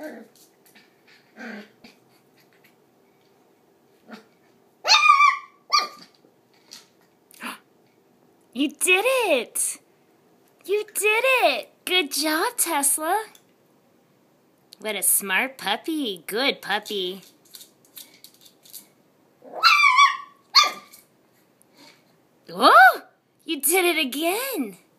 You did it! You did it! Good job, Tesla. What a smart puppy. Good puppy. Oh! You did it again!